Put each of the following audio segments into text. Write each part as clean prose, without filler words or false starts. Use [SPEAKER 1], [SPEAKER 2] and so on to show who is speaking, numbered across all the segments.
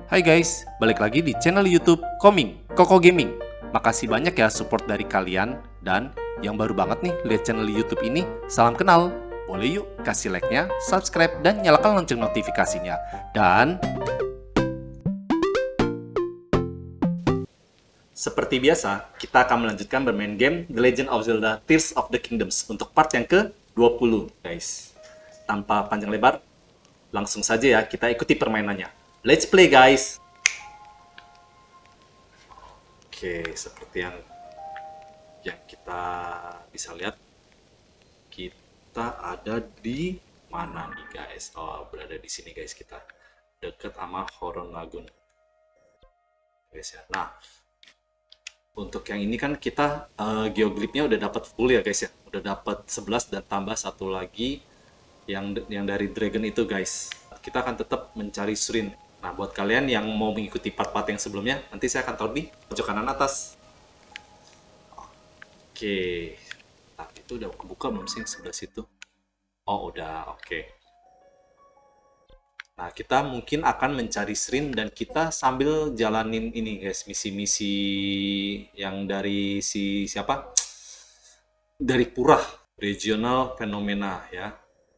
[SPEAKER 1] Hai guys, balik lagi di channel YouTube Koming, Koko Gaming. Makasih banyak ya support dari kalian. Dan yang baru banget nih lihat channel YouTube ini, salam kenal. Boleh yuk kasih like-nya, subscribe, dan nyalakan lonceng notifikasinya. Dan seperti biasa, kita akan melanjutkan bermain game The Legend of Zelda Tears of the Kingdoms untuk part yang ke-20 guys. Tanpa panjang lebar, langsung saja ya kita ikuti permainannya. Let's play guys! Oke, seperti yang kita bisa lihat, kita ada di mana nih guys? Oh, berada di sini guys, kita deket sama Horon Lagoon guys ya. Nah, untuk yang ini kan kita geoglifnya udah dapat full ya guys ya, udah dapat 11 dan tambah satu lagi yang dari dragon itu guys. Kita akan tetap mencari Shrin. Nah, buat kalian yang mau mengikuti part-part yang sebelumnya, nanti saya akan taruh di pojok kanan atas. Oke. Nah, itu udah kebuka belum sih sebelah situ? Oh, udah. Oke. Nah, kita mungkin akan mencari Shrin dan kita sambil jalanin ini guys, misi-misi yang dari siapa? Dari Purah, Regional Phenomena ya.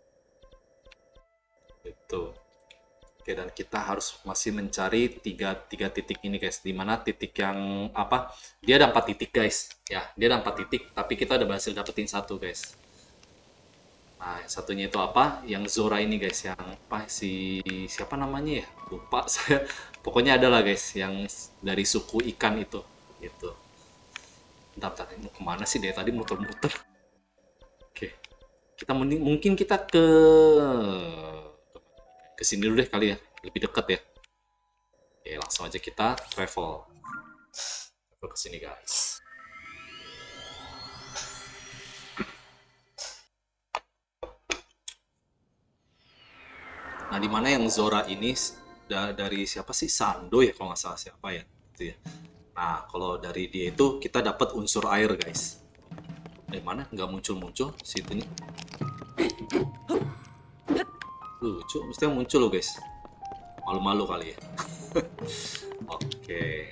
[SPEAKER 1] Itu. Oke, dan kita harus masih mencari tiga titik ini guys, dimana titik yang apa, dia ada 4 titik guys ya, dia ada 4 titik tapi kita udah berhasil dapetin satu guys. Nah, yang satunya itu apa, yang Zora ini guys, yang apa, siapa namanya ya, lupa saya, pokoknya ada lah guys yang dari suku ikan itu gitu. Bentar, ini mau kemana sih, dari tadi muter-muter. Oke, kita mungkin kita ke sini dulu deh kali ya, lebih dekat ya. Oke, langsung aja kita travel ke sini guys. Nah, dimana yang Zora ini dari siapa sih, Sando ya kalau nggak salah, siapa ya itu ya. Nah, kalau dari dia itu kita dapat unsur air guys. Dari mana nggak muncul situ nih. Lucu, mesti muncul loh guys. Malu-malu kali ya. Oke.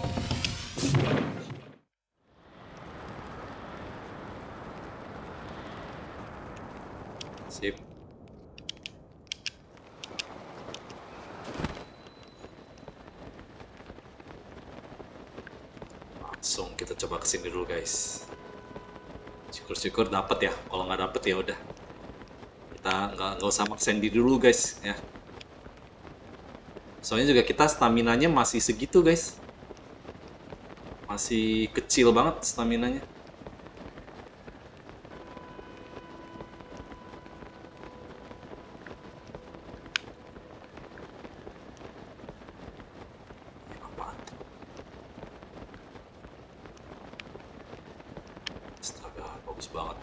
[SPEAKER 1] Sip. Langsung kita coba kesini dulu guys. Syukur-syukur dapat ya. Kalau nggak dapet ya udah. Kita nggak usah maksain diri dulu guys ya. Soalnya juga kita staminanya masih segitu guys. Masih kecil banget staminanya. Apaan tuh? Astaga, bagus banget.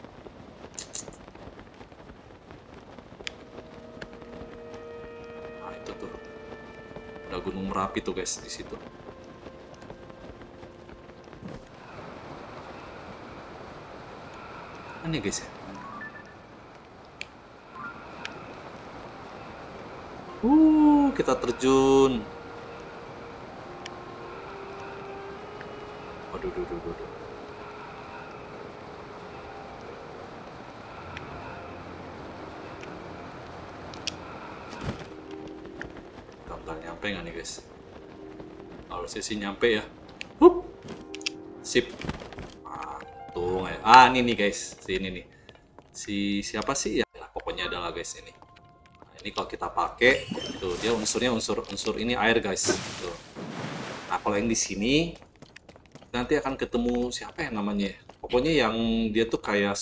[SPEAKER 1] Nah, itu tuh. Ada Gunung Merapi tuh guys di situ. Mana ya guys ya? Kita terjun. Waduh, duh. Bentar, nyampe nggak nih guys? Harusnya sih nyampe ya. Hup. Sip. Tuh, ini nih guys, ini nih. Siapa sih ya? Nah, pokoknya adalah guys ini. Nah, ini kalau kita pakai, tuh dia unsurnya unsur ini air guys. Tuh. Nah, kalau yang di sini nanti akan ketemu siapa ya namanya? Pokoknya yang dia tuh kayak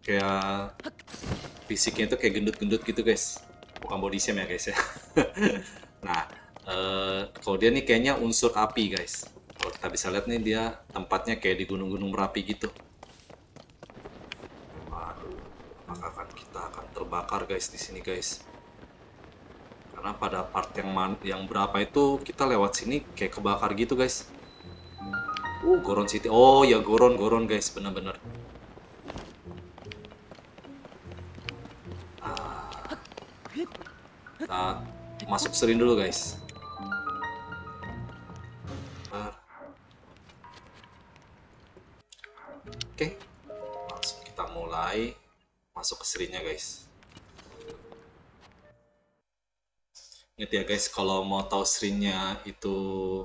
[SPEAKER 1] fisiknya tuh kayak gendut-gendut gitu guys. Bukan body shame ya guys ya. Nah, kalau dia nih kayaknya unsur api guys. Kalau kita bisa lihat nih, dia tempatnya kayak di gunung-gunung Merapi gitu. Waduh, maka kita akan terbakar guys di sini guys. Karena pada part yang berapa itu kita lewat sini kayak kebakar gitu guys. Goron City. Oh ya, Goron guys, bener-bener. Nah, masuk Shrin dulu guys. Oke, langsung kita mulai masuk ke serinya guys. Ingat ya guys, kalau mau tahu serinya itu,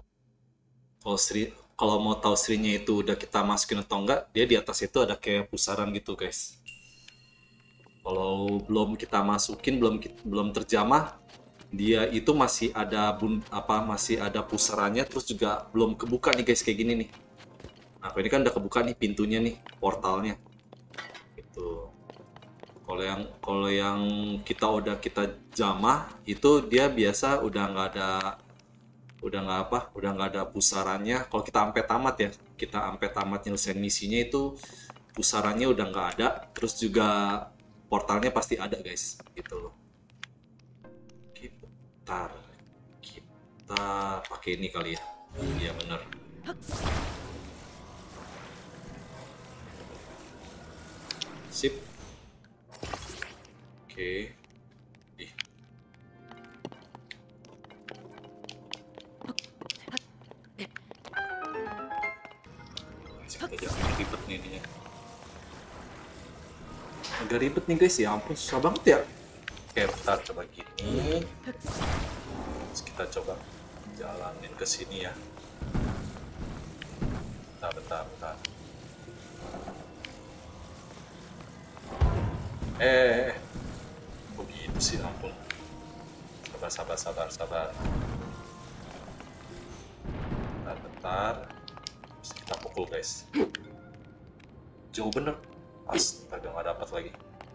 [SPEAKER 1] kalau mau tahu serinya itu udah kita masukin atau enggak, dia di atas itu ada kayak pusaran gitu guys. Kalau belum kita masukin, belum terjamah, dia itu masih ada masih ada pusarannya, terus juga belum kebuka nih guys, kayak gini nih. Nah, ini kan udah kebuka nih pintunya nih, portalnya. Itu. Kalau yang kita jamah itu dia biasa udah nggak ada pusarannya. Kalau kita sampai tamat ya, kita sampai tamat nyelesain misinya itu pusarannya udah nggak ada, terus juga portalnya pasti ada guys, gitu loh. Bentar, kita pakai ini kali ya. Iya bener. Sip. Oke. Ih. Kita jangan ribet nih ininya. Agak ribet nih guys, ya ampun susah banget ya. Oke, bentar coba gini. Terus kita coba jalanin ke sini ya. Bentar. Begitu sih, ampun. Sabar. Bentar. Terus kita pukul guys. Jauh bener. Astaga, nggak dapat lagi.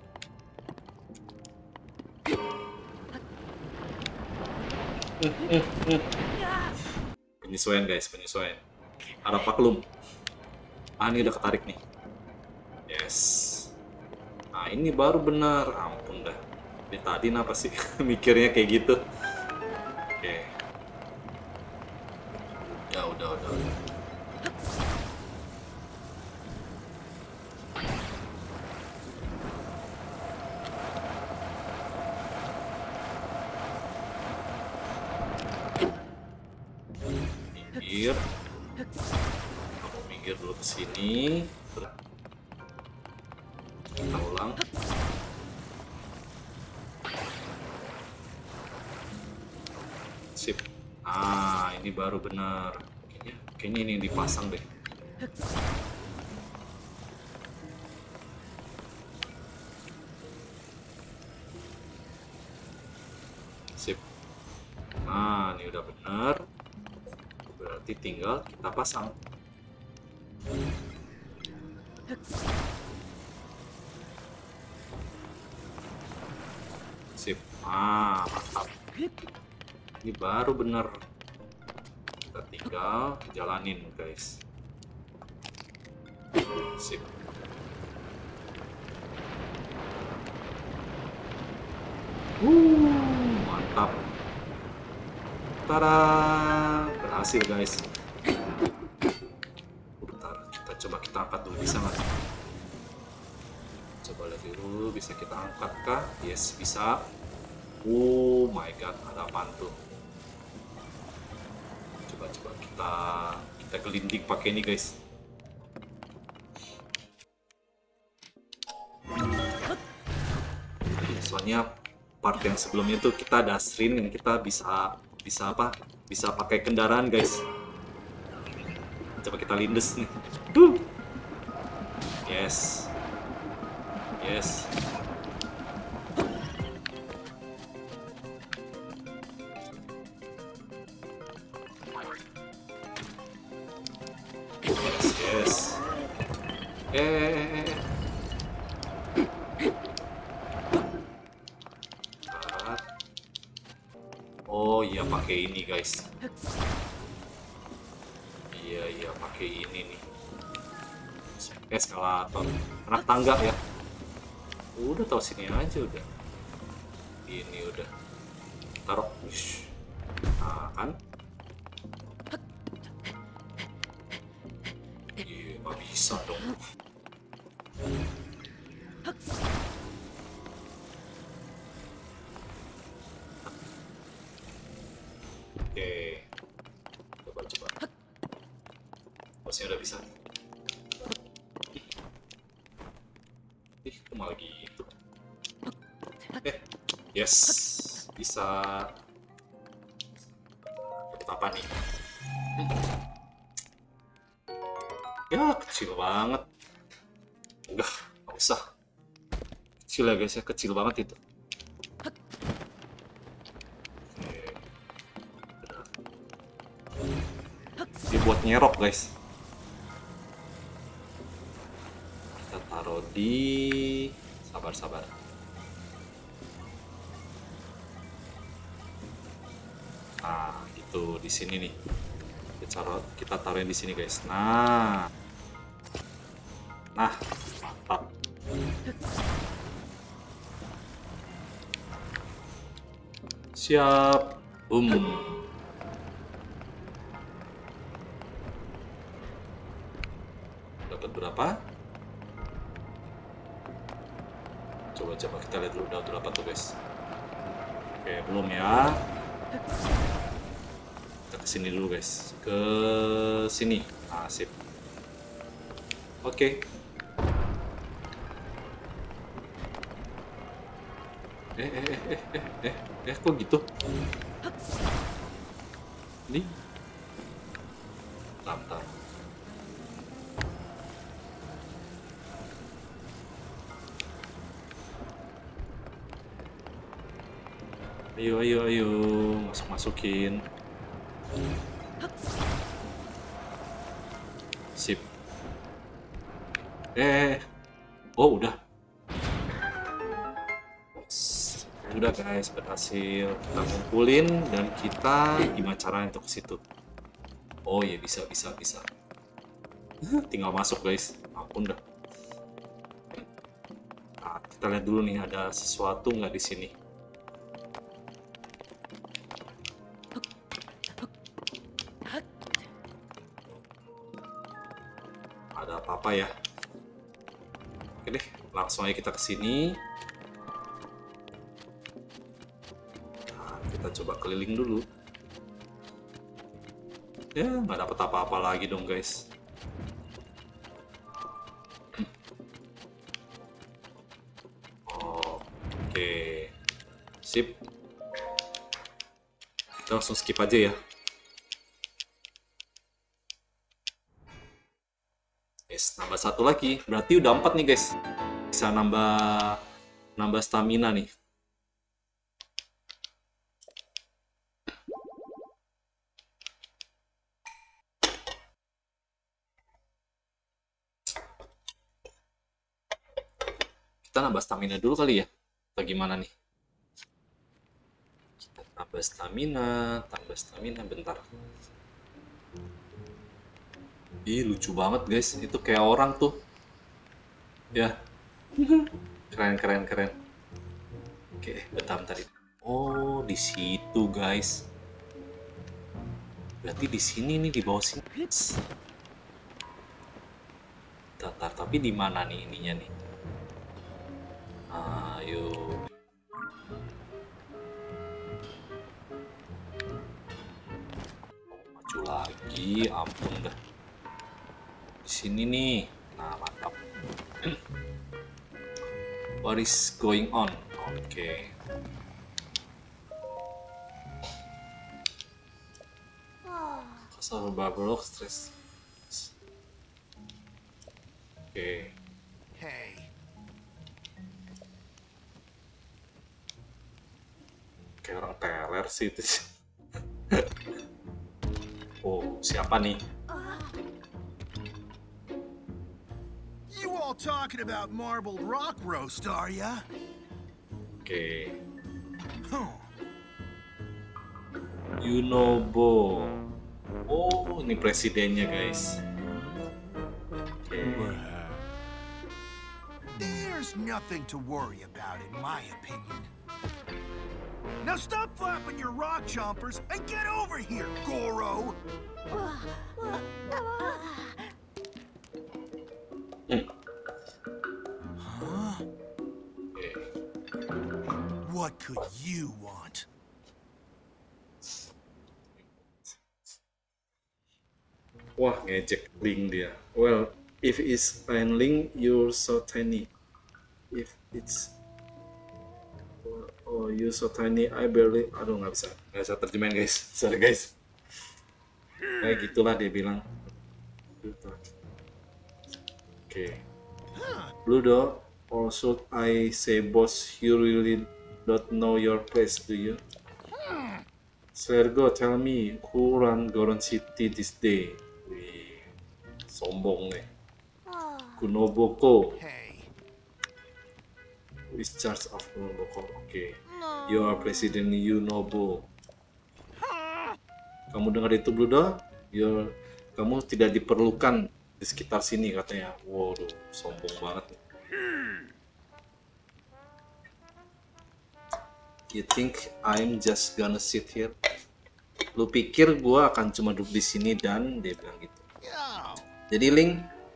[SPEAKER 1] Penyesuaian guys, penyesuaian. Harap maklum. Ini udah ketarik nih. Yes. Nah ini baru benar. Ampun dah. Dari tadi kenapa sih mikirnya kayak gitu? Oke. Udah. Minggir. Kamu minggir dulu ke sini. Kita ulang. Sip. Ini baru benar. Kayaknya ini yang dipasang deh. Sip. Ini udah benar. Berarti tinggal kita pasang. Sip. Mantap. Ini baru bener. Kita tinggal jalanin guys. Sip. Mantap. Tada, berhasil guys. Bentar, kita angkat dulu, bisa nggak? Coba lihat dulu, bisa kita angkat kah? Yes, bisa. Oh my god, ada apaan tuh? Coba kita gelinding pakai ini guys. Soalnya part yang sebelumnya tuh kita ada srin yang kita bisa pakai kendaraan guys. Coba kita lindes nih. Yes. Oh iya, pakai ini guys. Iya pakai ini nih. Eskalator, anak tangga ya. Udah tahu sini aja udah. Ini udah taruh. Nah kan. Iya, nggak bisa dong. Oke, coba. Masih udah bisa. Malah gitu. Yes, bisa. Dapat apa nih? Ya kecil banget. Enggak usah. Kecil ya guys ya, kecil banget itu. Dia buat nyerok guys. Kita taruh di, sabar. Nah, gitu di sini nih. Kita taruhin di sini guys. Nah, mantap. Siap. Boom. Dapat berapa? Coba kita lihat dulu dapat berapa tuh guys. Oke, belum ya. Kita kesini dulu guys. Ke sini. Nah, sip. Oke. Kok gitu? Ini? Bentar. Ayo, masukin. Sip. Oh udah. Udah guys, berhasil kita kumpulin dan kita gimana caranya untuk ke situ? Oh ya bisa. Tinggal masuk guys. Ampun dah. Nah, kita lihat dulu nih ada sesuatu nggak di sini. Ada apa-apa ya? Oke deh, langsung aja kita ke sini. Nah, kita coba keliling dulu. Ya, nggak dapat apa-apa lagi dong guys. Oke, sip. Kita langsung skip aja ya. Yes, nambah satu lagi. Berarti udah 4 nih guys. Bisa nambah stamina nih. Kita nambah stamina dulu kali ya. Atau gimana nih? Kita tambah stamina, bentar. Ih, lucu banget guys. Itu kayak orang tuh. Ya. Keren. Oke, bentar. Oh, di situ guys. Berarti di sini nih, di bawah sini. Bentar, tapi di mana nih ininya nih? Ayo. Maju lagi, ampun dah. Di sini nih. Nah, mantap. What is going on? Oke. Kasar Barbarok stress. Oke. Kayak orang teler sih itu. Oh, siapa nih?
[SPEAKER 2] You all talking about marbled rock roast, are ya?
[SPEAKER 1] Oke.
[SPEAKER 2] Huh.
[SPEAKER 1] Yunobo. Oh, ini presidennya guys. Oke.
[SPEAKER 2] There's nothing to worry about, in my opinion. Now stop flapping your rock chompers and get over here, Goro! Huh? What could you want?
[SPEAKER 1] Wah, ngejek Link dia. Well, if it's an Link, you're so tiny. if it's oh you so tiny I barely, aduh nggak bisa terjemahin guys, sorry guys. Kayak gitulah dia bilang. Oke. Bludo, or should I say boss, you really don't know your place, do you? Sergo, tell me, who run Goron City this day? Wih, sombong nih. Kunoboko,
[SPEAKER 2] Hey,
[SPEAKER 1] who is charge of Kunoboko? Oke. You are President Yunobo. Kamu dengar itu, Bludo? Kamu tidak diperlukan di sekitar sini katanya. Waduh, sombong banget. You think I'm just gonna sit here? Lu pikir gua akan cuma duduk di sini, dan dia bilang gitu. Jadi Link,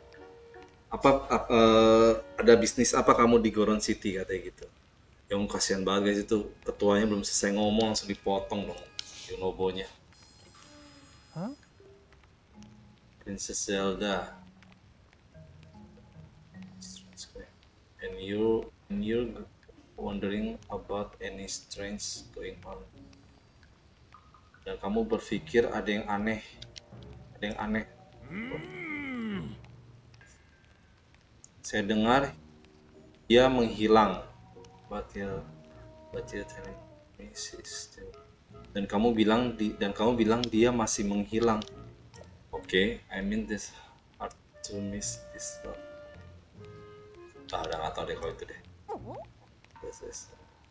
[SPEAKER 1] ada bisnis apa kamu di Goron City katanya gitu. Yang kasihan banget guys, itu ketuanya belum selesai ngomong langsung dipotong dong Yunobo-nya.
[SPEAKER 2] Huh?
[SPEAKER 1] Princess Zelda. And you're wondering about any strange going on. Dan kamu berpikir ada yang aneh. Saya dengar dia menghilang. But you're telling me she's still. Dan kamu bilang dia masih menghilang. Oke, I mean this hard to miss this one. Udah nggak tahu deh kalau itu deh. This is.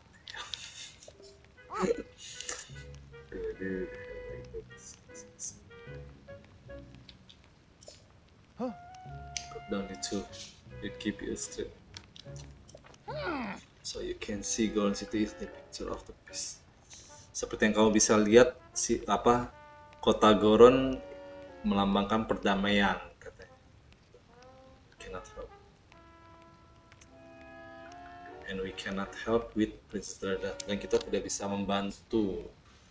[SPEAKER 2] Huh?
[SPEAKER 1] Put down the two. You keep it straight. So you can see Goron City is the picture of the peace. Seperti yang kamu bisa lihat, kota Goron melambangkan perdamaian katanya. Cannot help. And we cannot help with Princess Zelda. Dan kita tidak bisa membantu.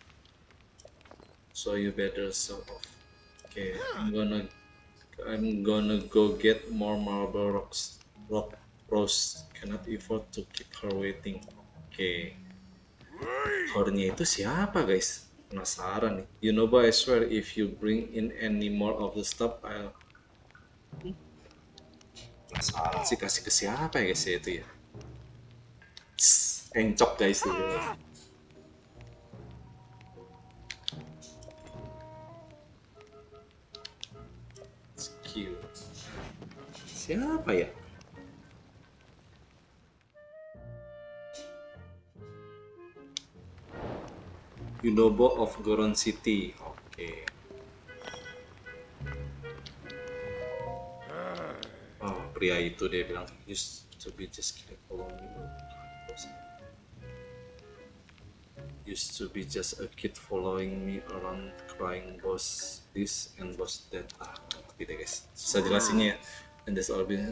[SPEAKER 1] So you better show off. Okay, I'm gonna go get more marble rock rose. Cannot afford to keep her waiting. Oke. Hornya itu siapa guys? Penasaran nih. You know, but I swear if you bring in any more of the stuff, I'll. Penasaran sih, kasih ke siapa ya guys ya itu ya? Encok guys itu. Skill. Siapa ya? Yunobo of Goron City. Oke. Oh, pria itu dia bilang used to be just a kid following me around crying boss this and boss that. Ngerti deh guys. Susah jelasinnya ya. And that's all been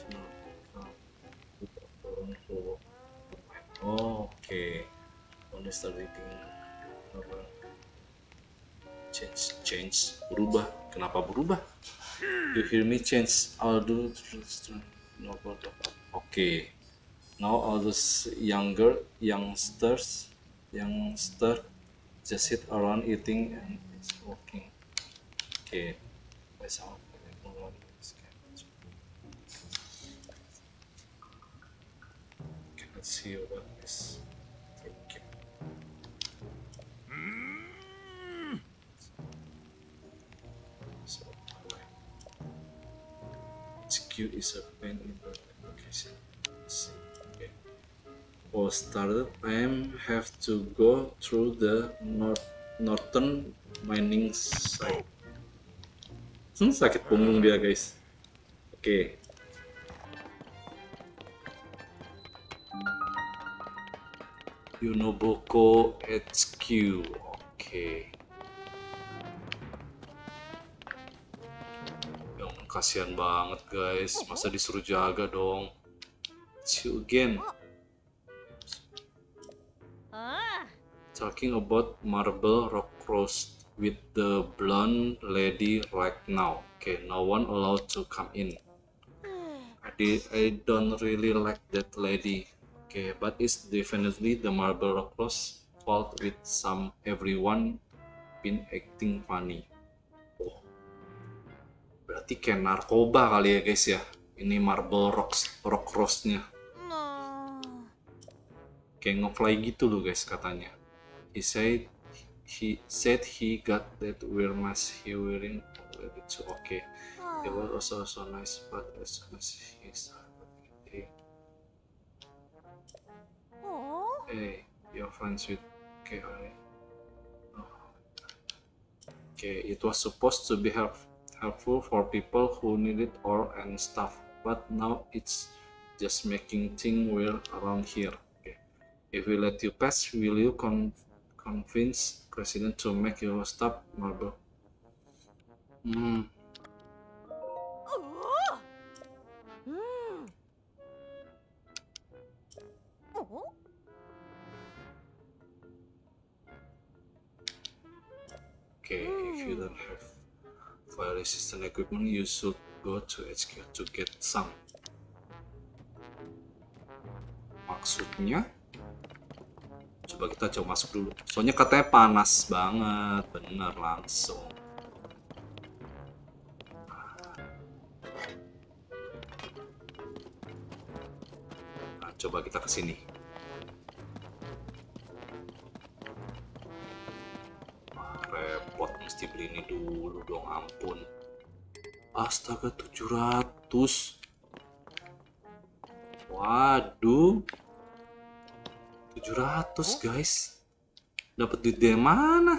[SPEAKER 1] oke. When I start reading change berubah. Kenapa berubah? You hear me change? I'll do no problem. Okay. Now all those youngster just sit around eating and smoking. Okay. Cannot see what is thinking. Q is a pain in the application. Okay. For started, I have to go through the northern mining site. Sakit punggung dia guys. Oke. Yunoboko HQ. Oke. Kasihan banget guys, masa disuruh jaga dong. See you again. Talking about marble rock roast with the blonde lady right now. Okay, no one allowed to come in. I I don't really like that lady. Okay, but it's definitely the Marble Rocks fault with some everyone been acting funny. Oh, berarti kayak narkoba kali ya guys ya. Ini Marble Rock Roastnya. Kayak ngefly gitu loh guys katanya. He said he got that weird mask he wearing. It's okay. It was also so nice, but as soon as he started eating, hey, you're friends with KI. Oh. Okay, it was supposed to be helpful for people who need it or and stuff, but now it's just making things weird around here. Okay, if we let you pass, will you convince President to make you stop, Marble? Okay, if you don't have fire resistant equipment, you should go to HQ to get some. Maksudnya? Coba kita coba masuk dulu. Soalnya katanya panas banget, bener langsung. Nah, coba kita ke sini. Repot mesti beli ini dulu dong, ampun. Astaga, 700. Waduh. 700 guys. Dapat duit dari mana?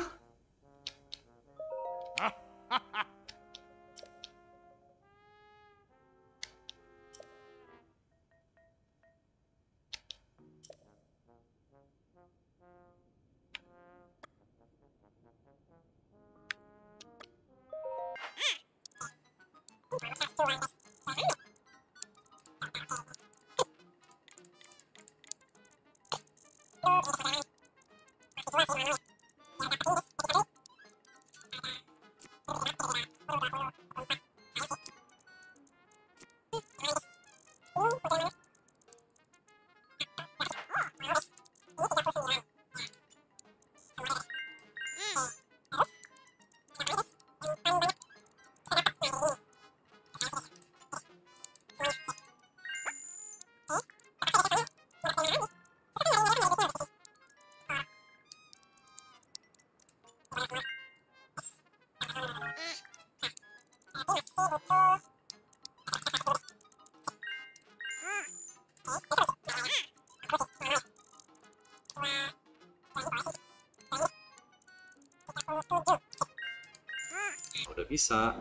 [SPEAKER 1] Udah bisa.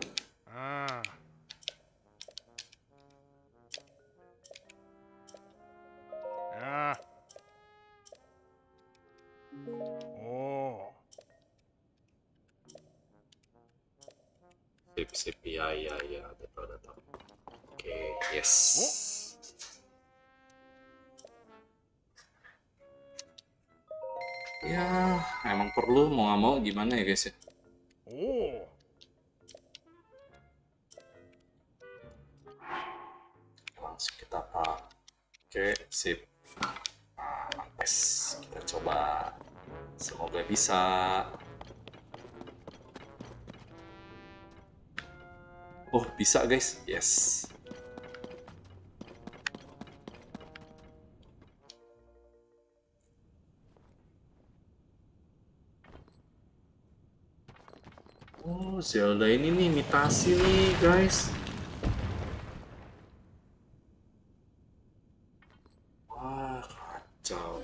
[SPEAKER 1] Sip, ya, udah tahu. Oke, yes. Ya, emang perlu mau nggak mau gimana ya guys ya. Langsung kita pakai sip. Mantes, kita coba. Semoga bisa. Oh, bisa guys. Yes. Oh, Zelda ini nih imitasi nih, guys. Wah, kacau.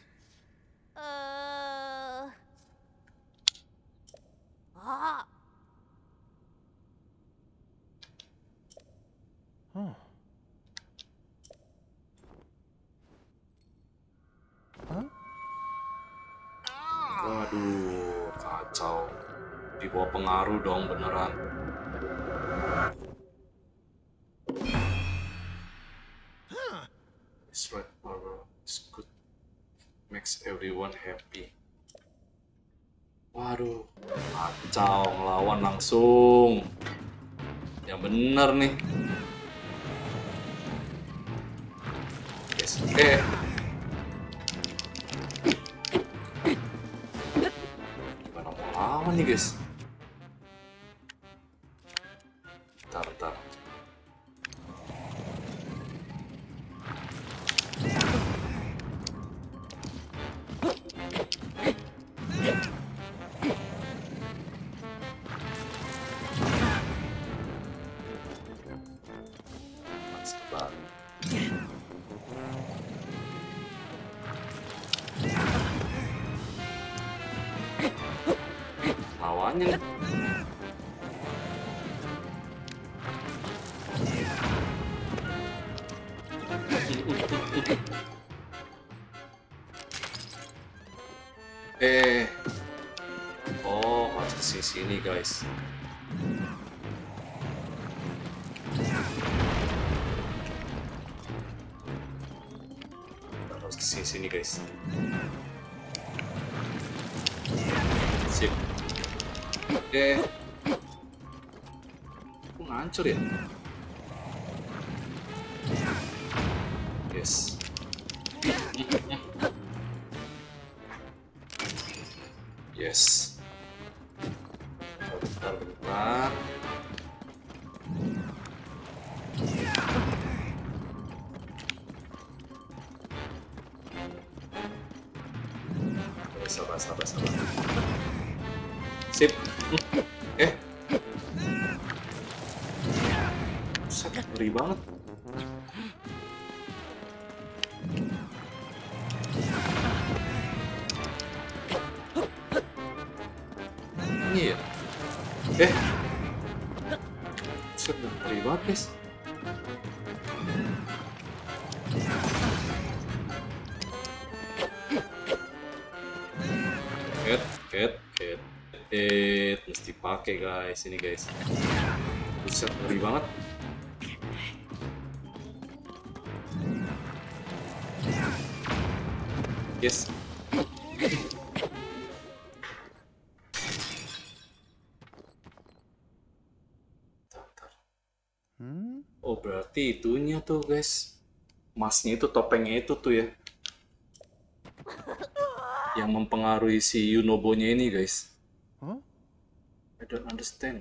[SPEAKER 1] Waduh, kacau. Di bawah pengaruh dong beneran. It's right, Marble. It's good. Makes everyone happy. Waduh, kacau, ngelawan langsung. Yang bener nih. guys. Gimana mau lawan nih guys? Bentar. Sebentar. Lawannya nih. Oh, harus ke sini guys. Harus ke sini guys. Sip. Kok ngancur ya? Yes. Yes. Bentar. Sabar. Sip. Buset, ngeri banget. Ini ya? Buset, ngeri banget guys. Mesti pakai guys ini guys. Buset, ngeri banget. Yes. Bentar. Oh, berarti itunya tuh guys. Masnya itu, topengnya itu tuh ya. Yang mempengaruhi si Yunobo-nya ini guys. I don't understand.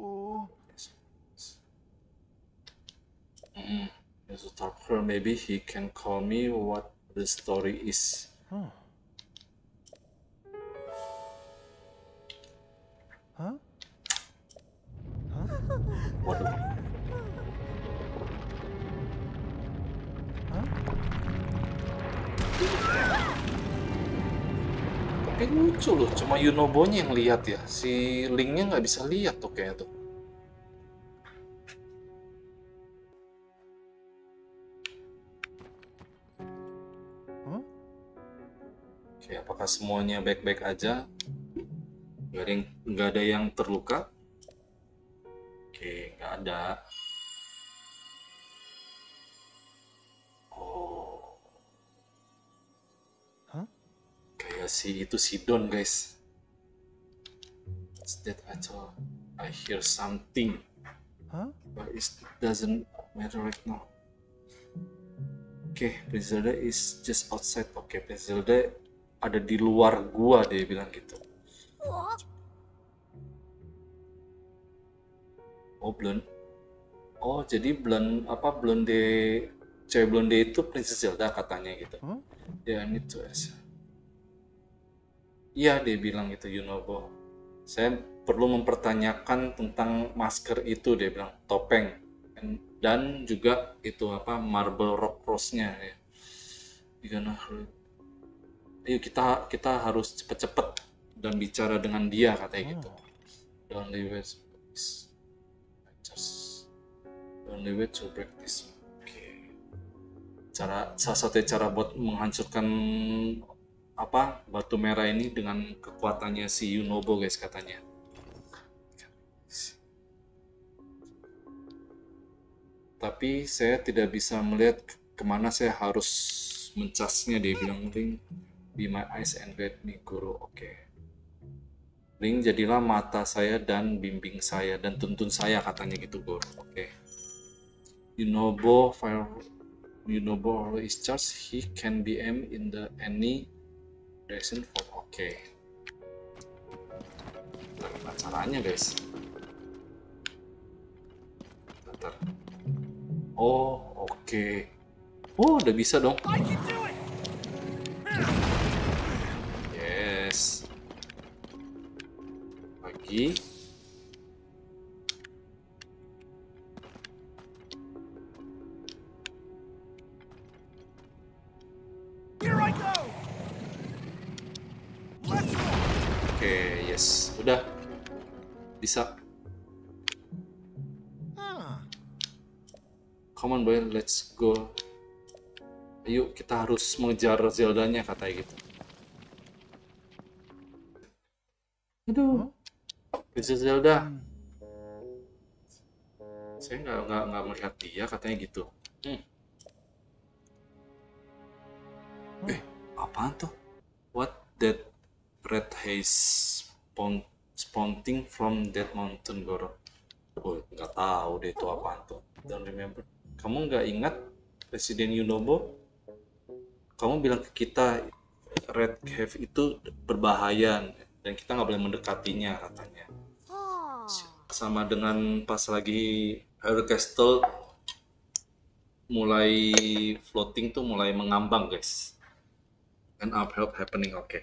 [SPEAKER 1] As a talker, maybe he can call me what the story is. Waduh. Tapi lucu loh, cuma Yunobo-nya yang lihat ya. Si Link-nya nggak bisa lihat tuh kayak tuh. Oke, apakah semuanya baik-baik aja? Nggak ada yang terluka? Oke, nggak ada. Oh. Kayak si Don guys. What's that I hear something. But it doesn't matter right now. Oke, Prince Zelda is just outside. Oke, Prince Zelda ada di luar gua, dia bilang gitu. Oh, blonde. Oh, jadi blonde, cewek blonde itu Princess Zelda katanya gitu. Ya, ini tuh. Iya, dia bilang gitu, Yunobo. Saya perlu mempertanyakan tentang masker itu, dia bilang, topeng. Dan juga itu Marble Rock Rose-nya ya. Ayo kita harus cepet-cepet dan bicara dengan dia, katanya gitu. Don't leave it. Only way to break this. Oke. Salah satu cara buat menghancurkan batu merah ini dengan kekuatannya si Yunobo guys katanya. Tapi saya tidak bisa melihat kemana saya harus mencasnya, dia bilang. Link, be my eyes and guide me, Guru. Oke. Link, jadilah mata saya dan bimbing saya dan tuntun saya, katanya gitu, Guru. Oke. Yunobo fire Yunobo is charged, he can be aimed in the any direction for oke. Gimana caranya guys? Bentar. Oh oke. Oh udah bisa dong.
[SPEAKER 2] I can do it.
[SPEAKER 1] Yes. Lagi.
[SPEAKER 2] Here I go. Let's go.
[SPEAKER 1] Oke, yes. Udah. Bisa. Come on boy, let's go. Ayo, kita harus mengejar Zelda-nya katanya gitu. Aduh. Princess Zelda. Saya nggak melihat dia katanya gitu. Apaan tuh? What that red haze spawning from that mountain, Goro? Oh, nggak tahu deh itu apaan tuh. Don't remember. Kamu nggak ingat Presiden Yunobo? Kamu bilang ke kita red cave itu berbahaya dan kita nggak boleh mendekatinya katanya. Sama dengan pas lagi Hyrule Castle mulai floating tuh mulai mengambang guys. And up help happening, oke.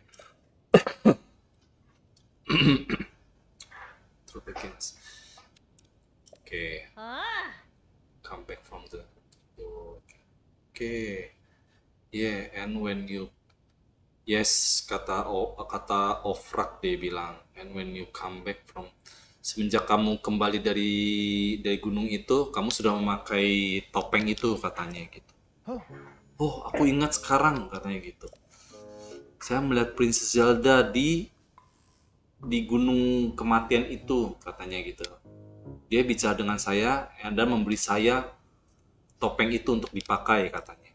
[SPEAKER 1] True begins. Oke. Come back from the oke. Yeah, and when you yes kata Ofrak dia bilang, and when you come back from semenjak kamu kembali dari gunung itu, kamu sudah memakai topeng itu katanya gitu. Oh, aku ingat sekarang katanya gitu. Saya melihat Princess Zelda di gunung kematian itu katanya gitu. Dia bicara dengan saya dan memberi saya topeng itu untuk dipakai katanya.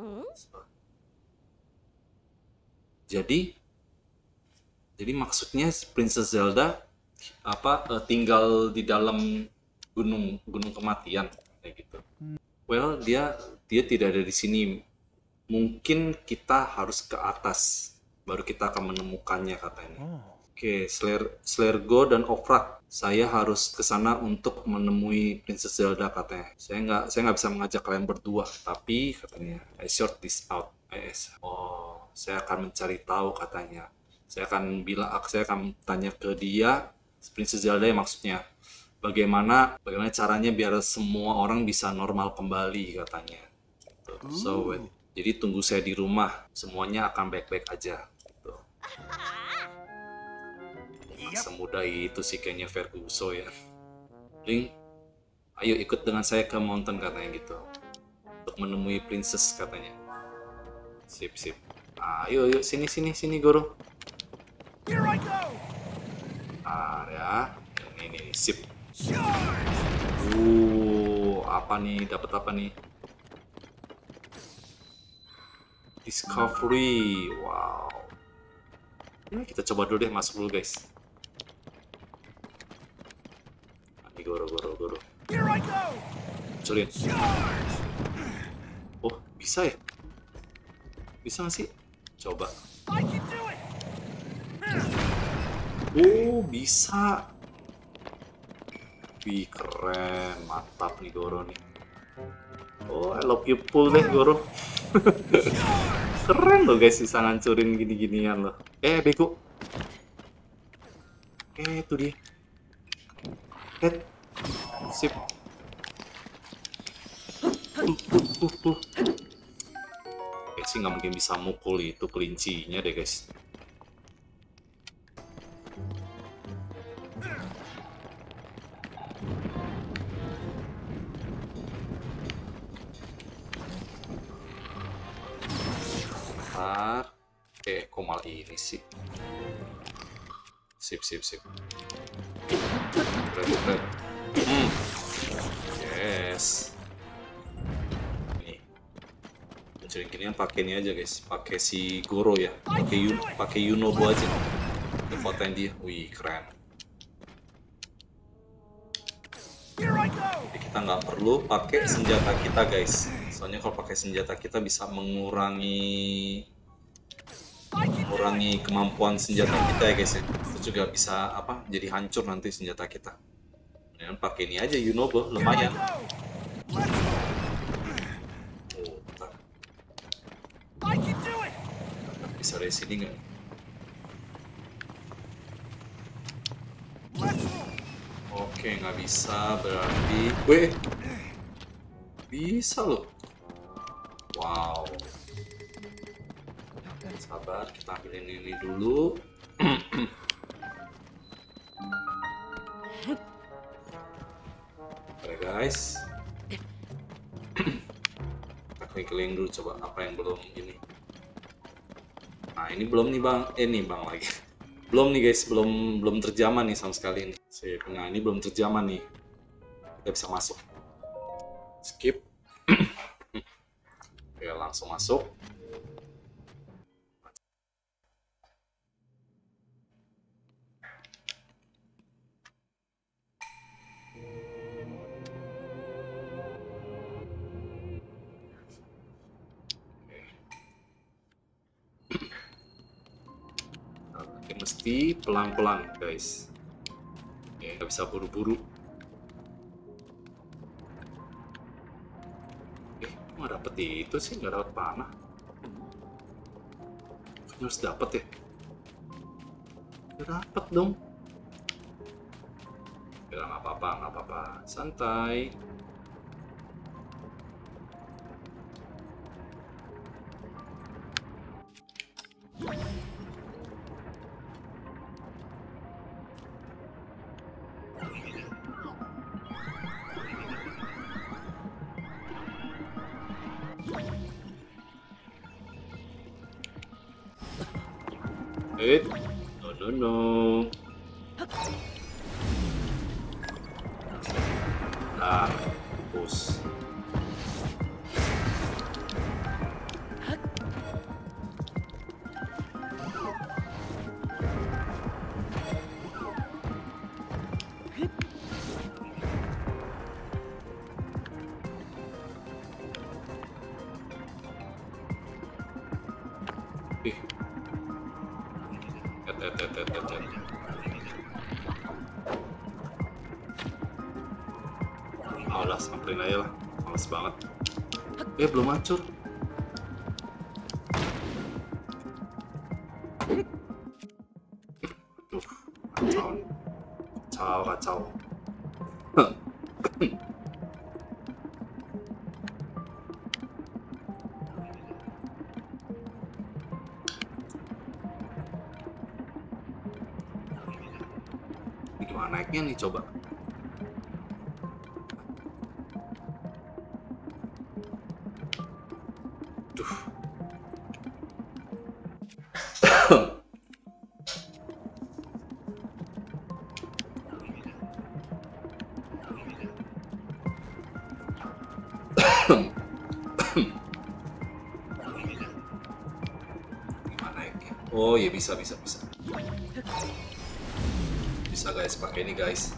[SPEAKER 1] Jadi maksudnya Princess Zelda tinggal di dalam gunung kematian kayak gitu. Well, dia tidak ada di sini. Mungkin kita harus ke atas baru kita akan menemukannya katanya. Oke, Slergo dan Ofrak, saya harus ke sana untuk menemui Princess Zelda katanya. Saya nggak bisa mengajak kalian berdua, tapi katanya I sort this out. Oh, saya akan mencari tahu katanya. Saya akan tanya ke dia, Princess Zelda ya maksudnya. Bagaimana caranya biar semua orang bisa normal kembali katanya. So, jadi tunggu saya di rumah, semuanya akan baik-baik aja. Gitu. Semudah itu sih kayaknya Verguso ya. Link, ayo ikut dengan saya ke mountain katanya gitu. Untuk menemui princess katanya. Sip. Ayo sini Goro.
[SPEAKER 2] Here I go.
[SPEAKER 1] Ya. Ini sip. Apa nih? Dapat apa nih? Discovery. Wow. Kita coba dulu deh, masuk dulu guys. Ini Goro.
[SPEAKER 2] Here I go.
[SPEAKER 1] Culin. Oh, bisa ya? Bisa nggak sih? Coba.
[SPEAKER 2] I can do it.
[SPEAKER 1] Oh, bisa. Wih, keren. Mantap nih Goro nih. Oh, I love you full deh Goro. Keren loh guys, bisa ngancurin gini-ginian loh. Bego. Itu dia. Sip. Guys sih nggak mungkin bisa mukul itu kelincinya deh guys. Kok malah ini sih? Sip. Keren. Yes. Nih. Mencuri ginian pakai ini aja guys. Pakai si Goro ya. Pakai Yunobo aja. Fotoin dia. Wih, keren.
[SPEAKER 2] Here I go.
[SPEAKER 1] Kita kita nggak perlu pakai senjata kita guys. Soalnya kalau pakai senjata kita bisa mengurangi kemampuan senjata kita ya guys ya. Itu juga bisa apa? Jadi hancur nanti senjata kita. Dan pakai ini aja Yunobo lumayan. Oh, bentar. Bisa dari sini nggak? Oke, nggak bisa berarti. Weh, bisa loh. Wow. Sabar, kita ambilin ini dulu. Oke guys. Kita keliling-keliling dulu coba apa yang belum ini. Nah ini belum nih bang, ini bang lagi. Belum nih guys, belum terjamah nih sama sekali nih. Sip. Nah ini belum terjamah nih. Kita bisa masuk. Skip. Oke langsung masuk. Oke, mesti pelan-pelan guys. Oke, nggak bisa buru-buru. Nggak dapet itu sih, nggak dapet panah. Harus dapet ya. Nggak dapet dong. Ya nggak apa-apa, nggak apa-apa. Santai. No. Nah, push. Ih. Alah, samperin aja lah. Males banget. Belum hancur. Duh, kacau. Ini gimana naiknya nih coba? Duh. Gimana naiknya? Oh ya bisa. Bisa guys, pakai ini guys.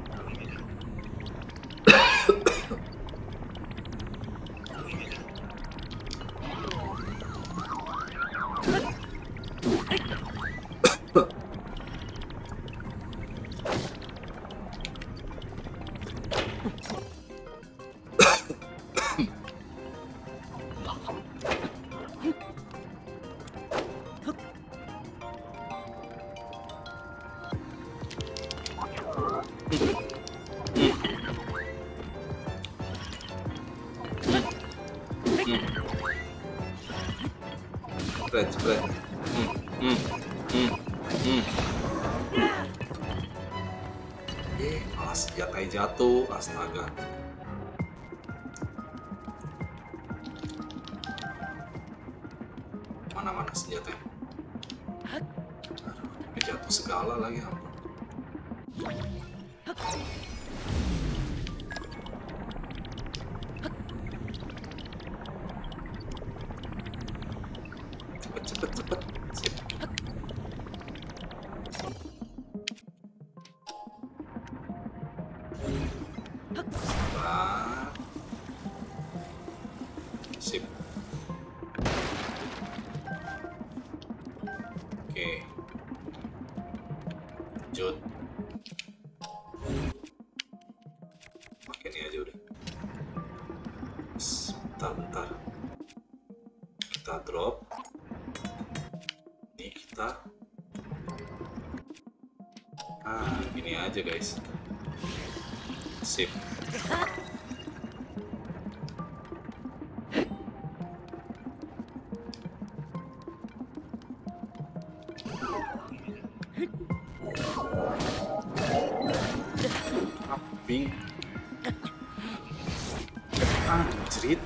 [SPEAKER 1] Spread. Malah senjatanya jatuh, astaga. Mana senjatanya? Aduh, jatuh segala lagi, ampun. Cepet. Sip. Bentar. Sip. Oke. Lanjut. Pakai ini aja udah. Bentar. Kita drop. Ini kita. Gini aja guys. Sip. Api. Anjrit.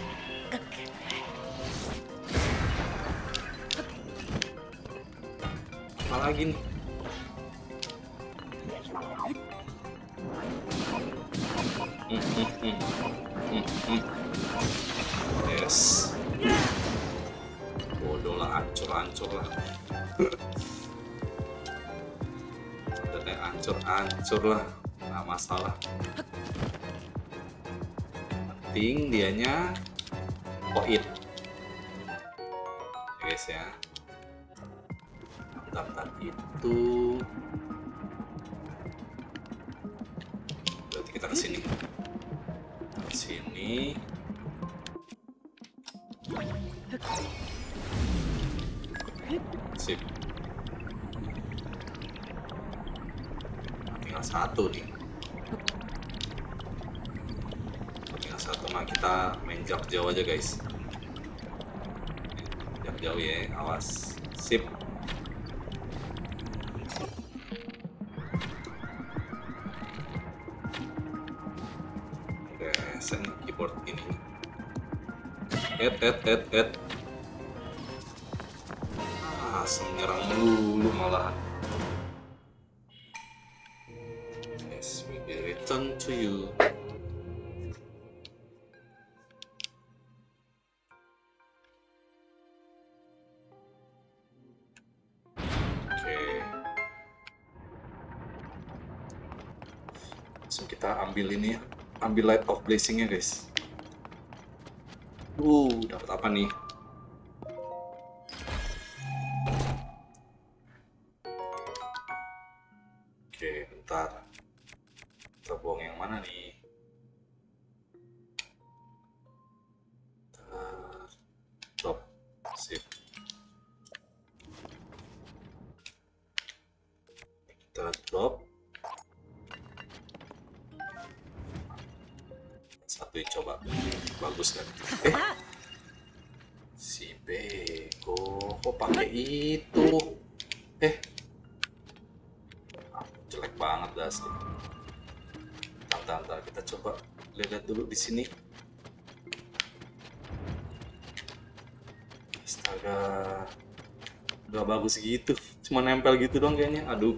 [SPEAKER 1] Apa lagi nih? Yes. Bodoh lah, hancur lah. Udah hancur lah, nggak masalah. Penting dianya koit, guys ya. Bentar itu. Berarti kita kesini. Sip. Tinggal satu nih. Tinggal satu mah kita main jarak jauh aja guys. Jarak jauh ya, awas. Sip. Oke, saya keyboard ini. Add. Menyerang dulu malahan. Yes, we will return to you. Oke. Langsung kita ambil ini ya. Ambil Light of Blessing-nya guys. Dapat apa nih? Oke, bentar. Kita buang yang mana nih? Top. Sip. Kita drop. Satu coba. Bagus kan? Si beko kok pakai itu? Jelek banget das. Bentar, kita coba lihat dulu di sini. Astaga, nggak bagus gitu, cuma nempel gitu doang kayaknya. Aduh.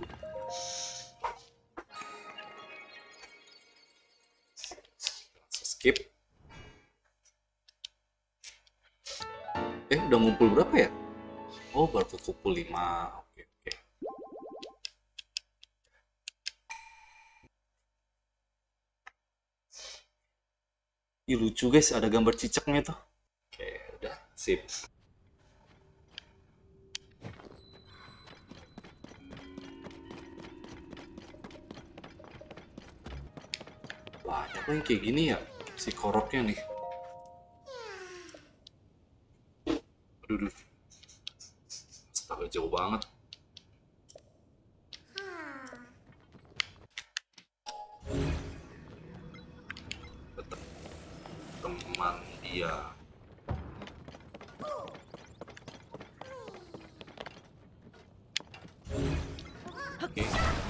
[SPEAKER 1] Skip. Udah ngumpul berapa ya? Oh, baru kumpul 5. Oke. Ih, lucu guys, ada gambar cicaknya tuh. Oke, udah, sip. Banyak yang kayak gini ya, si koroknya nih. Aduh. Astaga, jauh banget. Teman dia. Oke.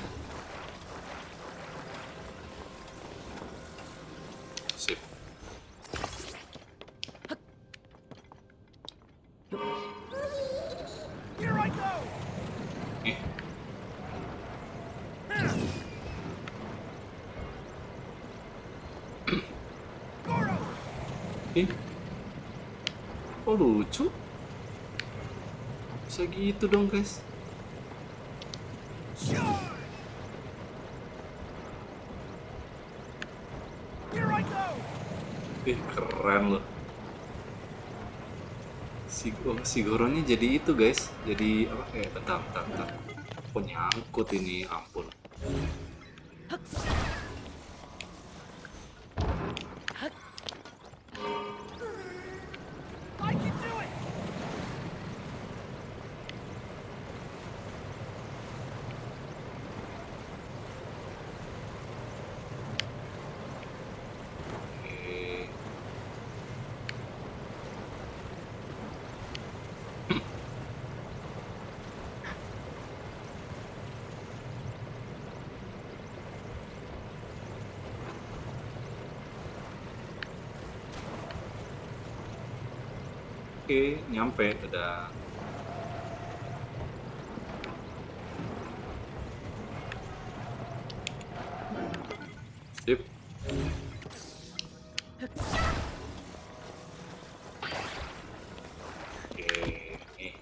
[SPEAKER 1] Sip.
[SPEAKER 2] Here I go.
[SPEAKER 1] Oh, lucu. Bisa gitu dong guys.
[SPEAKER 2] Here I
[SPEAKER 1] Ih, keren loh. Si Goronnya jadi itu guys. Jadi apa kayak bentar. Kok nyangkut ini, ampun. Oke. Oke, nyampe udah. Sip. Oke, nih.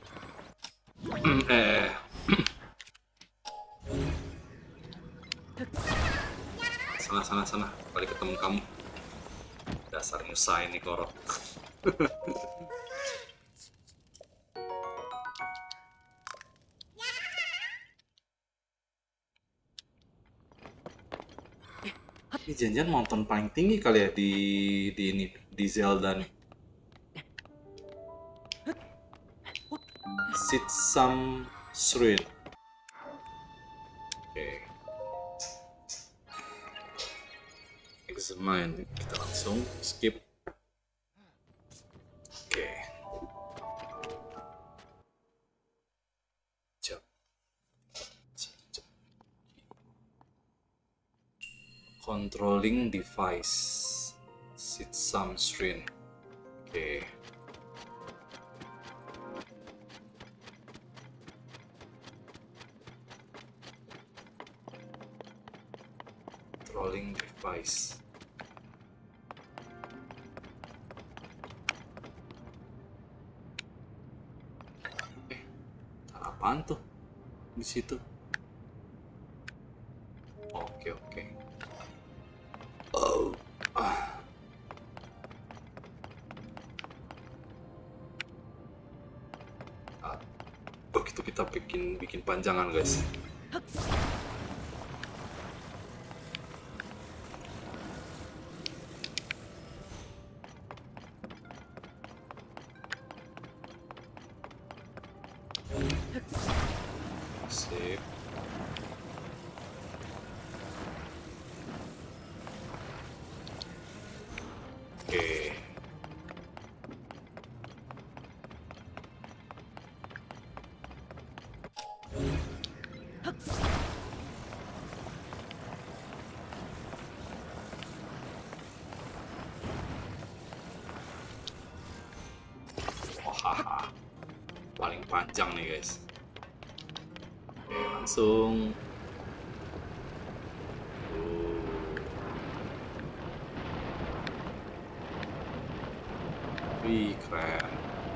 [SPEAKER 1] Sana. Balik ketemu kamu. Dasar nyusahin nih Koro. Ini janjian mountain paling tinggi kali ya di ini di Zelda nih. Sitsam Shrine. Oke. Examine. Kita langsung skip. Oke. Cep. Controlling device. Sitsam Shrine. Oke. Controlling device. Apaan tuh di situ? Oke. Oh. Begitu kita bikin panjangan guys. Sip. Oke. Wah, paling panjang nih guys. Oke, langsung. Wih, keren.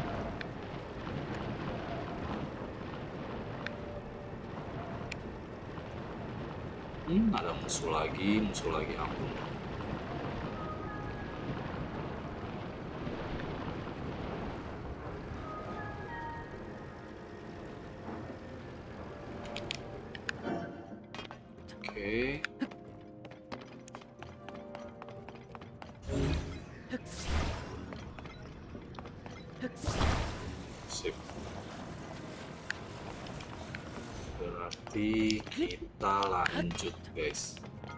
[SPEAKER 1] Ada musuh lagi, ampun. Oke. Sip. Berarti kita lanjut guys.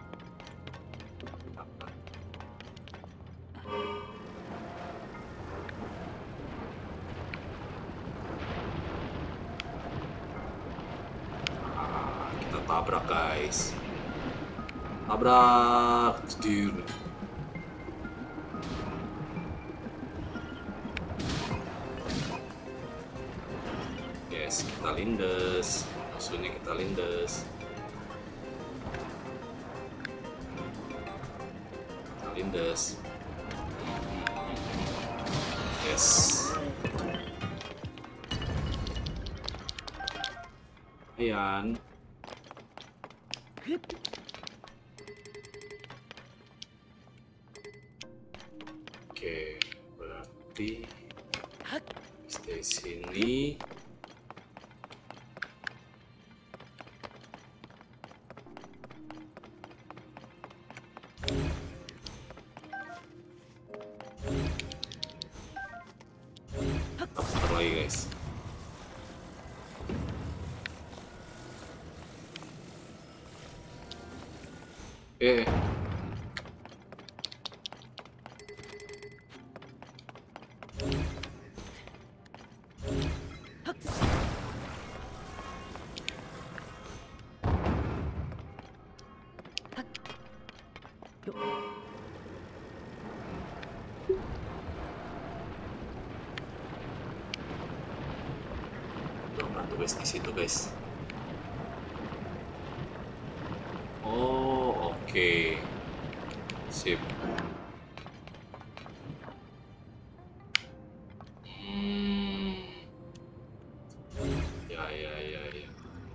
[SPEAKER 1] Kita tabrak guys. Tabrak. Dude. Yes, kita lindes. Musuhnya kita lindes. Yes. Ayan. Oke, berarti stay sini. Bentar lagi guys. Udah bantu guys di situ guys. Oh, oke. Sip. Ya, ya, ya, ya.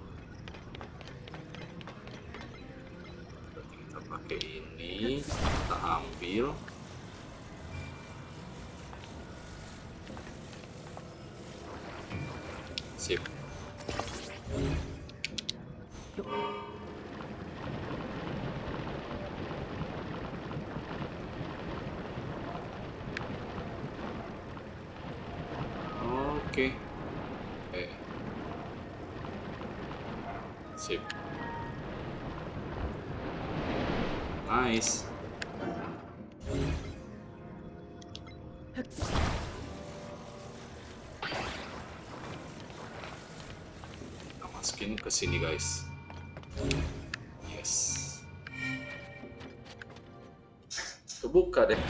[SPEAKER 1] Berarti kita pakai ini, kita ambil. Sip. Oke. Sip. Nice. Kita masukin ke sini guys. Yes. Kebuka deh.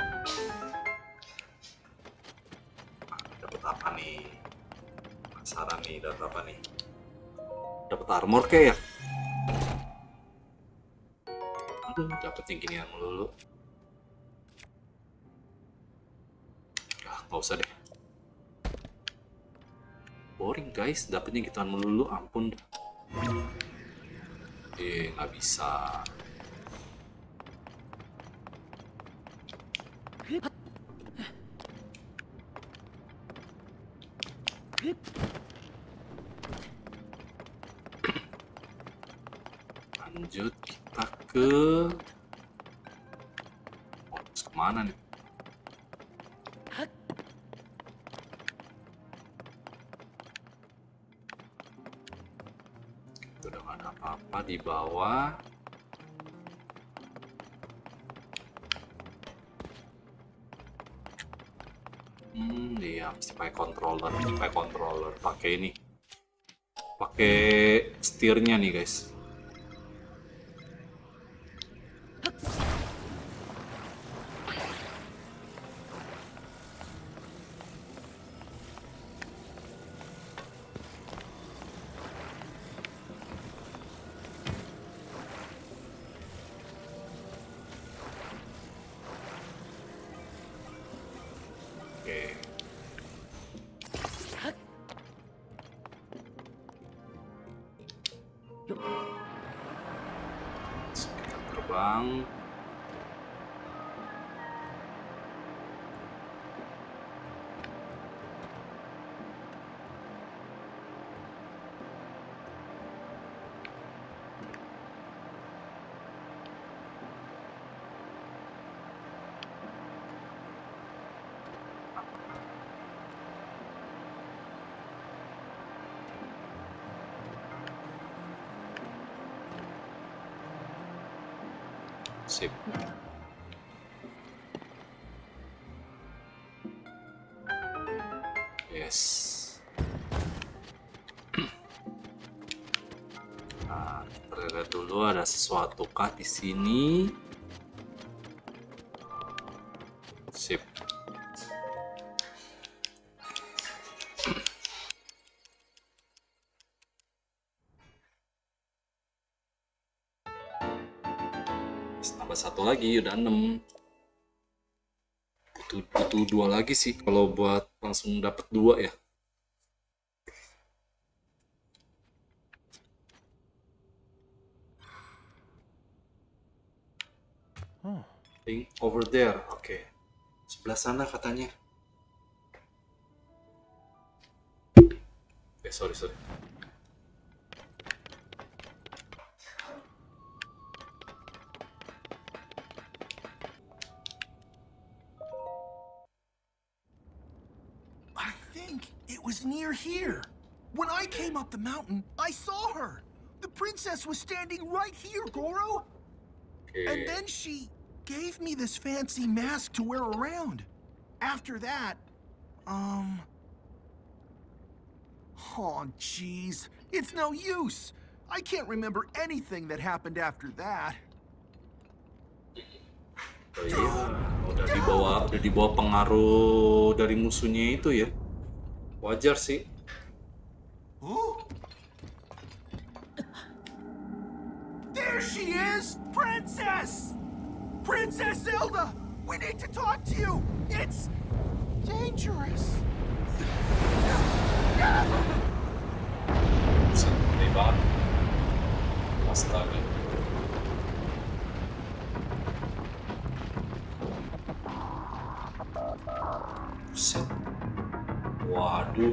[SPEAKER 1] Dapat apa nih? Penasaran nih, dapat apa nih? Dapat armor kayak ya? Aduh, dapat yang ginian melulu. Nggak usah deh. Boring guys, dapetnya gituan melulu, ampun. Nggak bisa. Lanjut kita ke... Oh, terus kemana nih? Udah nggak ada apa-apa di bawah. Iya, mesti pakai controller, pakai ini, pakai setirnya nih guys. Oke. Kita terbang. Sip. Yes. Nah, kita lihat dulu ada sesuatu kah di sini. Sip. Tambah satu lagi, udah 6. Butuh 2 lagi sih kalau buat langsung dapat 2 ya. Thing over there, oke. Sebelah sana katanya. Sorry.
[SPEAKER 2] I think it was near here. When I came up the mountain, I saw her. The princess was standing right here, Goro. And then she gave me this fancy mask to wear around. After that, oh, jeez. It's no use. I can't remember anything that happened after that.
[SPEAKER 1] Oh iya, udah dibawa pengaruh dari musuhnya itu ya. Wajar sih.
[SPEAKER 2] There she is! Princess! Princess Zelda! We need to talk to you! It's dangerous.
[SPEAKER 1] Gede banget. Astaga. Buset. Waduh.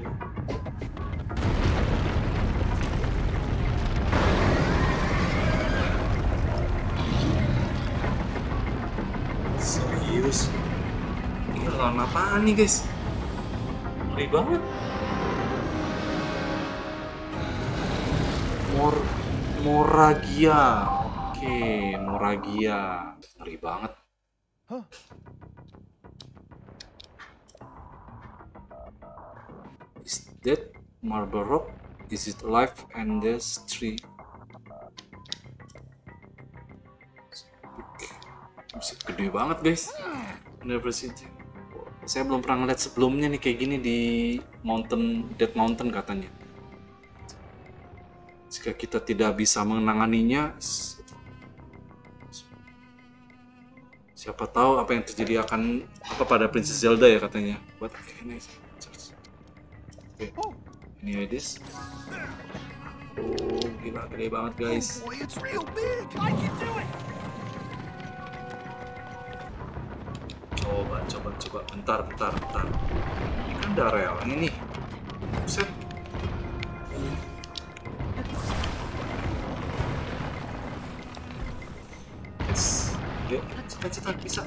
[SPEAKER 1] Serius? Ini lawan apaan nih guys? Ngeri banget. Moragia. Oke, Moragia. Ngeri banget. Is that Marble Rock? Is it alive and there's tree? Buset, gede banget guys. Never seen. Saya belum pernah ngeliat sebelumnya nih kayak gini di Dead Mountain katanya. Jika kita tidak bisa menanganinya, siapa tahu apa yang terjadi akan pada Princess Zelda ya katanya. What can I search? Okay. Ini this. Oh, gila gede banget guys.
[SPEAKER 2] Oh boy, it's real big. I can do it.
[SPEAKER 1] Coba. Bentar. Ini kan ada relnya nih. Buset. Yes. Ya, cepat bisa.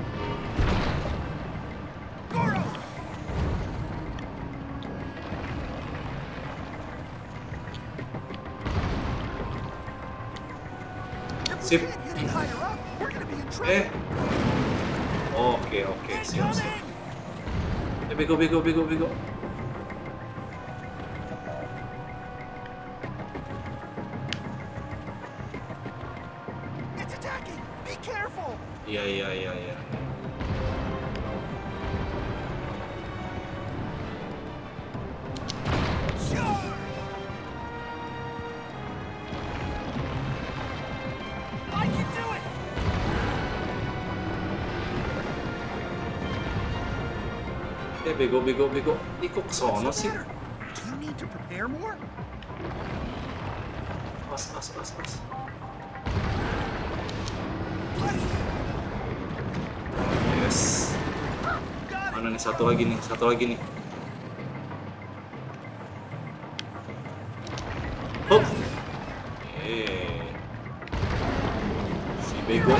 [SPEAKER 2] Goro!
[SPEAKER 1] Sip. Oke, siap. Bego.
[SPEAKER 2] It's attacking. Be careful.
[SPEAKER 1] Iya.
[SPEAKER 2] Sure. I can do it.
[SPEAKER 1] Bego. Ini kok kesono sih?
[SPEAKER 2] Do you need to prepare more?
[SPEAKER 1] Pas. Yes. Mana nih satu lagi nih. Hop. Si bego.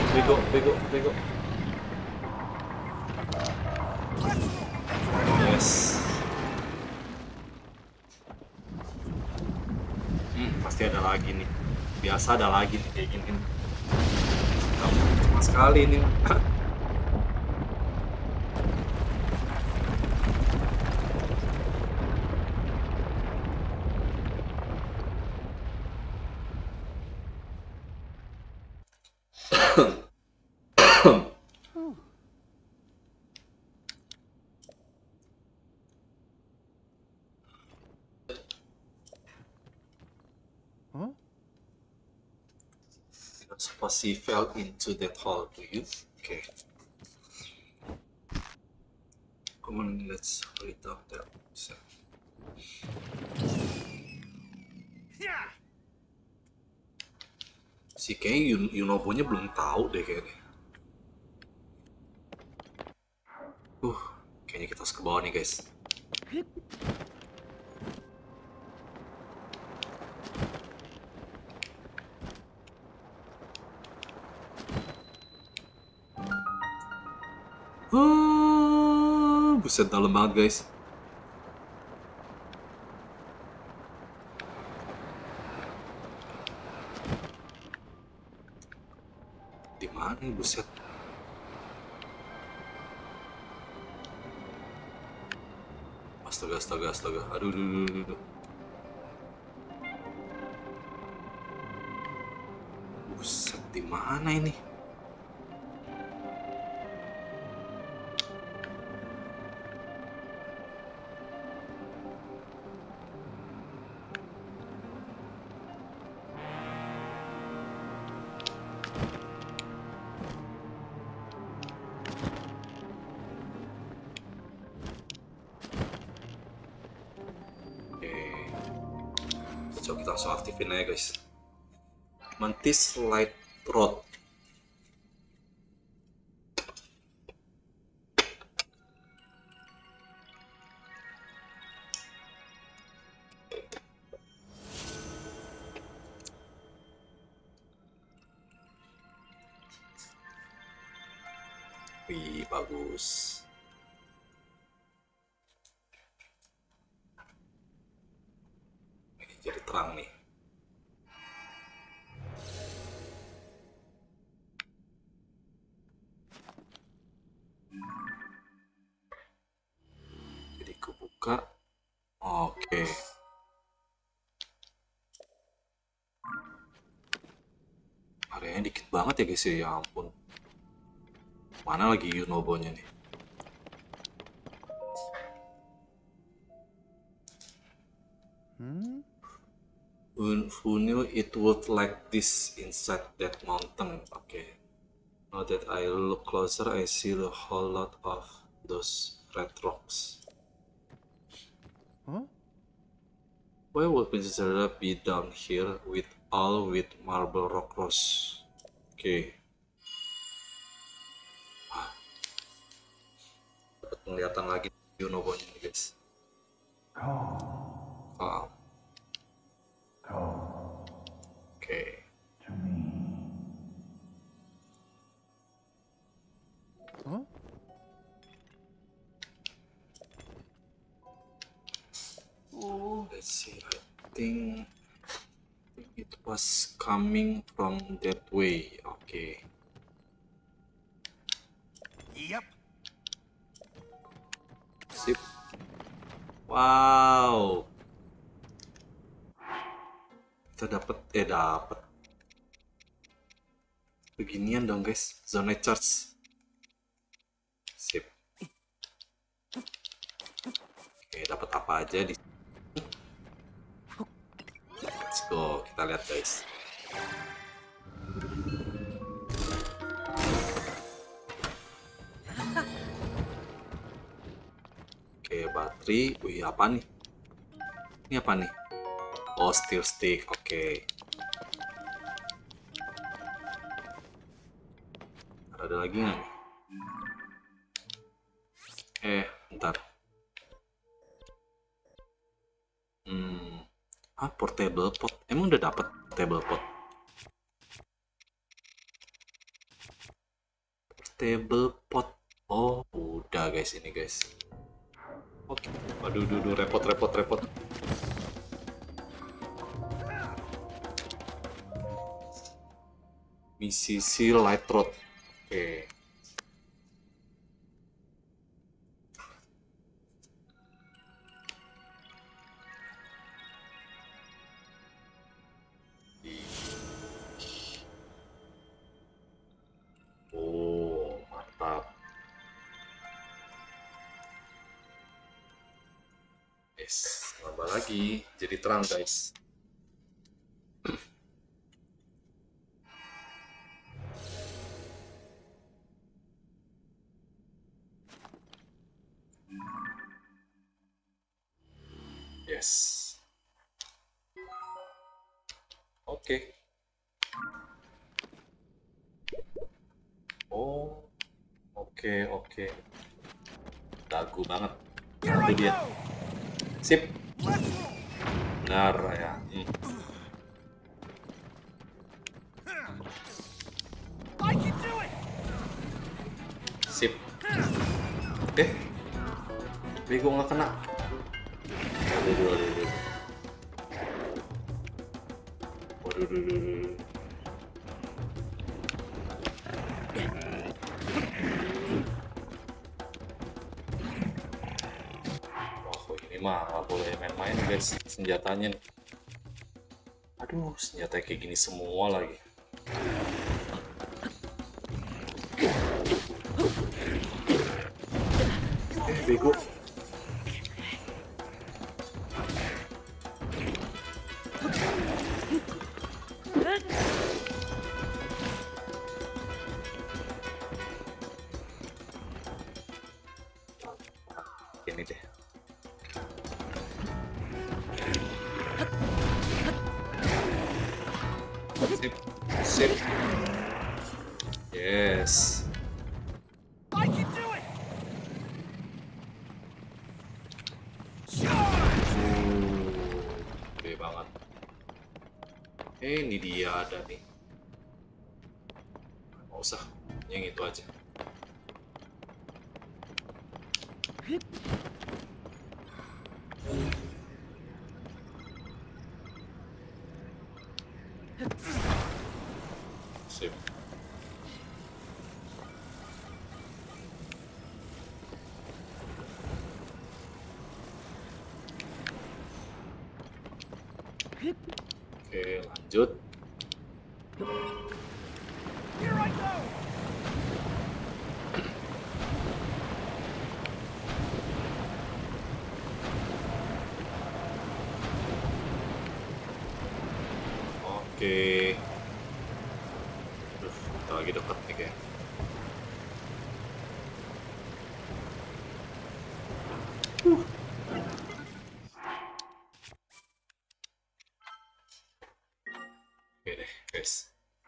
[SPEAKER 1] Yes. Pasti ada lagi nih. Biasa ada lagi nih kayak gini. Cuma sekali nih. Suppose he fell into that hole, do you? Okay. Come on, let's hurry it up there. So. Si kayaknya Yunobo-nya belum tahu deh kayaknya. Kayaknya kita harus ke bawah nih guys. Buset dalam banget guys. Di mana nih buset? Astaga, astaga, astaga. Aduh, aduh, aduh, aduh. Buset, di mana ini? Coba kita langsung aktifin aja guys. Mantis Light Rod. Wih, bagus. Ini jadi terang nih. Jadi kebuka. Oke. Areanya dikit banget ya guys ya, ya ampun. Mana lagi Yunobo-nya nih? Who knew it would like this inside that mountain? Okay. Now that I look closer, I see a whole lot of those red rocks.
[SPEAKER 2] Huh?
[SPEAKER 1] Why would Princess be down here with marble rock rose? Okay. Dapat penglihatan lagi Yunobo-nya nih guys. Calm. Okay.
[SPEAKER 2] Huh?
[SPEAKER 1] Let's see. I think it was coming from that way. Okay.
[SPEAKER 2] Yep.
[SPEAKER 1] Sip. Wow. Kita dapat beginian dong guys, zone charge. Sip. Oke, dapat apa aja di sini? Let's go, kita lihat guys. Oke, baterai. Wih, apa nih? Ini apa nih? Oh, steel stick. Oke. Ada lagi nggak nih? Bentar. Portable pot. Emang udah dapat portable pot? Portable pot. Oh, udah guys ini guys. Oke. Waduh, repot. Mississippi Light Rod. Oke. Oh, mantap. Yes, tambah lagi. Jadi terang guys. Yes. Oke. Oh, oke. dagu banget. Nah, itu dia. Sip. Benar ya. Sip. Bego nggak kena. Waduh. Ini mah nggak boleh main-main guys, senjatanya nih. Aduh, senjata kayak gini semua lagi. Bego. Ini deh. Sip. Yes.
[SPEAKER 2] I can do it.
[SPEAKER 1] Gede banget. Ini dia ada nih. Nggak usah, yang itu aja. Sip. Oke, lanjut.
[SPEAKER 2] Here I go.
[SPEAKER 1] Oke. Aduh, kita lagi deket nih kayak. Oke deh, guys.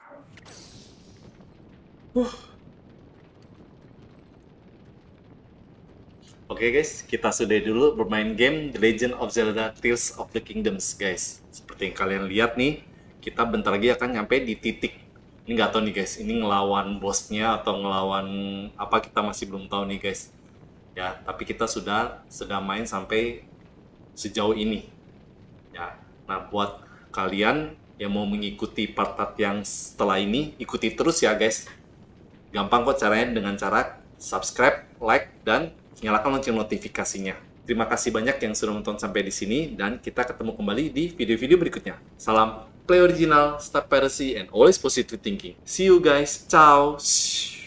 [SPEAKER 1] Oke guys, kita sudahi dulu bermain game The Legend of Zelda Tears of the Kingdoms guys. Seperti yang kalian lihat nih, kita bentar lagi akan nyampe di titik. Ini nggak tahu nih guys, ini ngelawan bosnya atau ngelawan apa kita masih belum tahu nih guys. Ya, tapi kita sudah main sampai sejauh ini. Ya, nah buat kalian yang mau mengikuti part-part yang setelah ini, ikuti terus ya guys. Gampang kok caranya dengan cara subscribe, like, dan nyalakan lonceng notifikasinya. Terima kasih banyak yang sudah menonton sampai di sini, dan kita ketemu kembali di video-video berikutnya. Salam play original, stop piracy, and always positive thinking. See you guys, ciao!